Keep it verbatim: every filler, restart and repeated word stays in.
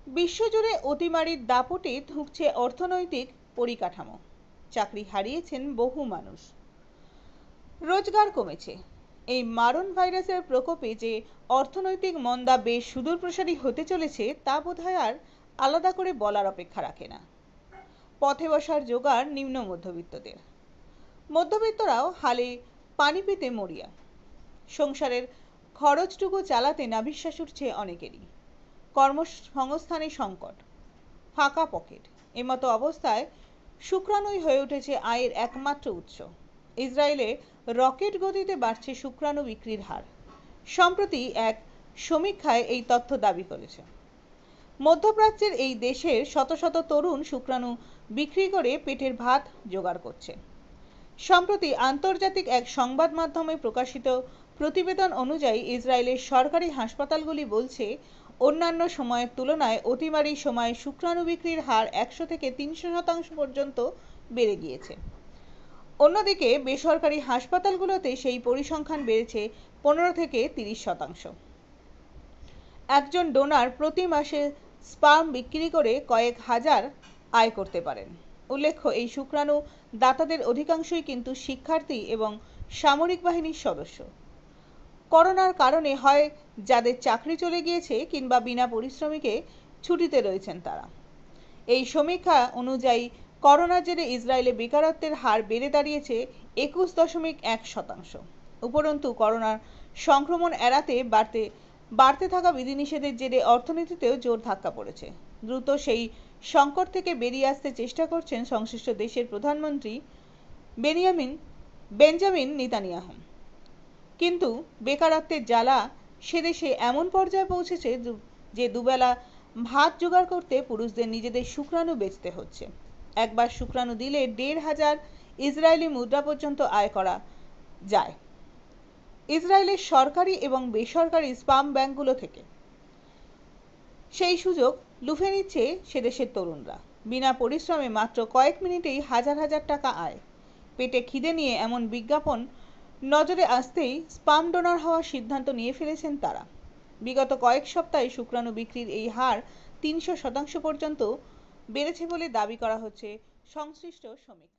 বিশ্বজুড়ে অতিমারির দাপটে ধুঁকছে অর্থনৈতিক পরিকাঠামো। চাকরি হারিয়েছেন বহু মানুষ, রোজগার কমেছে। এই মারণ ভাইরাসের প্রকোপে যে অর্থনৈতিক মন্দা বেশ সুদূরপ্রসারী হতে চলেছে তা বোধহয় আর আলাদা করে বলার অপেক্ষা রাখে না। পথে বসার জোগাড় নিম্ন মধ্যবিত্তদের, মধ্যবিত্তরাও হালে পানি পেতে মরিয়া। সংসারের খরচটুকু চালাতে নাভিশ্বাস উঠছে অনেকেরই। কর্মসংস্থানে সংকট, ফাঁকা পকেট, এমতো অবস্থায় শুক্রাণুই হয়ে উঠেছে আয়ের একমাত্র উৎস। ইসরায়েলে রকেট গতিতে বাড়ছে শুক্রাণু বিক্রির হার। সম্প্রতি এক সমীক্ষায় এই তথ্য দাবি করেছে। মধ্যপ্রাচ্যের এই দেশের শত শত তরুণ শুক্রাণু বিক্রি করে পেটের ভাত জোগাড় করছে। সম্প্রতি আন্তর্জাতিক এক সংবাদ মাধ্যমে প্রকাশিত প্রতিবেদন অনুযায়ী ইসরায়েলের সরকারি হাসপাতালগুলি বলছে, অন্যান্য সময়ের তুলনায় অতিমারির সময় শুক্রাণু বিক্রির হার একশো থেকে তিনশো শতাংশ পর্যন্ত বেড়ে গিয়েছে। অন্যদিকে বেসরকারি হাসপাতালগুলোতে সেই পরিসংখ্যান বেড়েছে পনেরো থেকে তিরিশ শতাংশ। একজন ডোনার প্রতি মাসে স্পার্ম বিক্রি করে কয়েক হাজার আয় করতে পারেন। উল্লেখ্য, এই শুক্রাণু দাতাদের অধিকাংশই কিন্তু শিক্ষার্থী এবং সামরিক বাহিনীর সদস্য। করোনার কারণে হয় যাদের চাকরি চলে গিয়েছে কিংবা বিনা পরিশ্রমিকে ছুটিতে রয়েছেন তারা। এই সমীক্ষা অনুযায়ী করোনার জেরে ইসরায়েলে বেকারত্বের হার বেড়ে দাঁড়িয়েছে একুশ দশমিক এক শতাংশ। উপরন্তু করোনার সংক্রমণ এড়াতে বাড়তে বাড়তে থাকা বিধিনিষেধের জেরে অর্থনীতিতেও জোর ধাক্কা পড়েছে। দ্রুত সেই সংকট থেকে বেরিয়ে আসতে চেষ্টা করছেন সংশ্লিষ্ট দেশের প্রধানমন্ত্রী বেনিয়ামিন বেঞ্জামিন নেতানিয়াহু। কিন্তু বেকারত্বের জ্বালা সে দেশে এমন পর্যায়ে পৌঁছেছে যে দুবেলা ভাত জোগাড় করতে পুরুষদের নিজেদের শুক্রাণু বেচতে হচ্ছে। একবার শুক্রাণু দিলে দেড় হাজার ইসরায়েলি মুদ্রা পর্যন্ত আয় করা যায় ইসরায়েলের সরকারি এবং বেসরকারি স্পার্ম ব্যাংকগুলো থেকে। সেই সুযোগ লুফে নিচ্ছে সে দেশের তরুণরা। বিনা পরিশ্রমে মাত্র কয়েক মিনিটেই হাজার হাজার টাকা আয়। পেটে খিদে নিয়ে এমন বিজ্ঞাপন নজরে আসতেই স্পার্ম ডোনার হওয়ার সিদ্ধান্ত নিয়ে ফেলেছেন তারা। বিগত কয়েক সপ্তাহে শুক্রাণু বিক্রির এই হার তিনশো শতাংশ পর্যন্ত বেড়েছে বলে দাবি করা হচ্ছে সংশ্লিষ্ট সমীক্ষায়।